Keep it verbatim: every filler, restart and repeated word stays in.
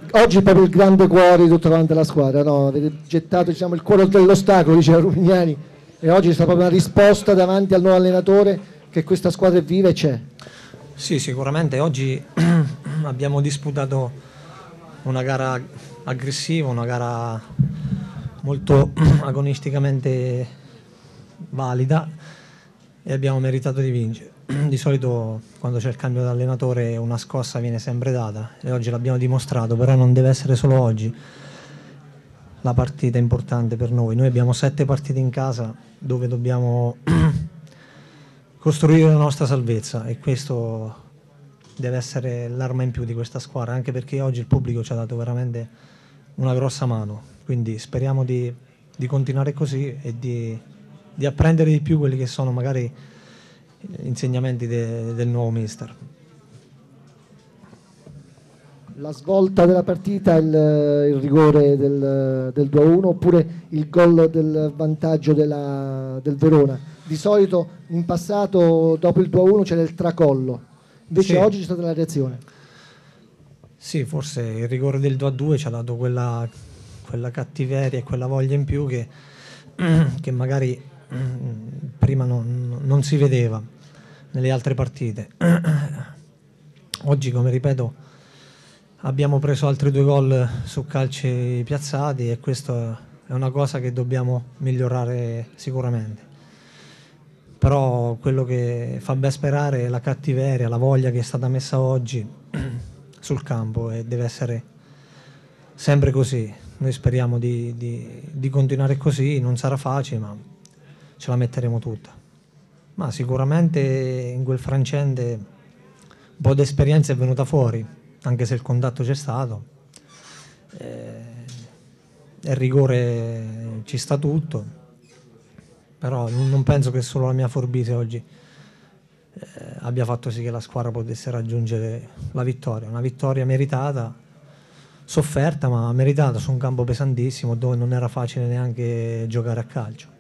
oggi è proprio il grande cuore di tutta quanta la squadra, no? Avete gettato, diciamo, il cuore dell'ostacolo, diceva Rumignani, e oggi c'è stata proprio una risposta davanti al nuovo allenatore che questa squadra è viva e c'è. Sì, sicuramente oggi abbiamo disputato una gara aggressiva, una gara molto agonisticamente valida e abbiamo meritato di vincere. Di solito quando c'è il cambio di allenatore una scossa viene sempre data e oggi l'abbiamo dimostrato, però non deve essere solo oggi la partita importante per noi. Noi abbiamo sette partite in casa dove dobbiamo costruire la nostra salvezza e questo deve essere l'arma in più di questa squadra, anche perché oggi il pubblico ci ha dato veramente una grossa mano, quindi speriamo di, di continuare così e di, di apprendere di più quelli che sono magari insegnamenti de, del nuovo mister. La svolta della partita, il, il rigore del, del due a uno oppure il gol del vantaggio della, del Verona? Di solito in passato dopo il due a uno c'era il tracollo, invece sì. oggi c'è stata la reazione. Sì, forse il rigore del due a due ci ha dato quella, quella cattiveria e quella voglia in più che, che magari prima non, non si vedeva nelle altre partite. Oggi, come ripeto, abbiamo preso altri due gol su calci piazzati e questo è una cosa che dobbiamo migliorare sicuramente. Però quello che fa ben sperare è la cattiveria, la voglia che è stata messa oggi sul campo e deve essere sempre così. Noi speriamo di, di, di continuare così, non sarà facile ma ce la metteremo tutta. Ma sicuramente in quel frangente un po' di esperienza è venuta fuori, anche se il contatto c'è stato, eh, il rigore ci sta tutto, però non penso che solo la mia forbise oggi eh, abbia fatto sì che la squadra potesse raggiungere la vittoria, una vittoria meritata, sofferta ma meritata su un campo pesantissimo dove non era facile neanche giocare a calcio.